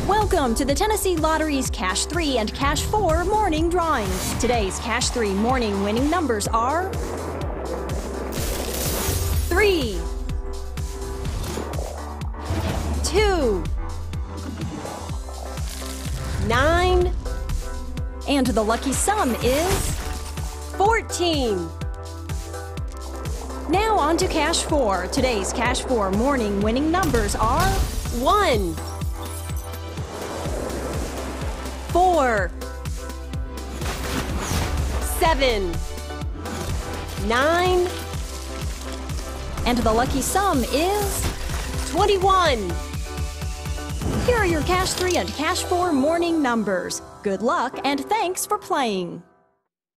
Welcome to the Tennessee Lottery's Cash 3 and Cash 4 morning drawings. Today's Cash 3 morning winning numbers are 3, 2, 9, and the lucky sum is 14. Now on to Cash 4. Today's Cash 4 morning winning numbers are 1, 4, 7, 9, and the lucky sum is 21. Here are your Cash 3 and Cash 4 morning numbers. Good luck and thanks for playing.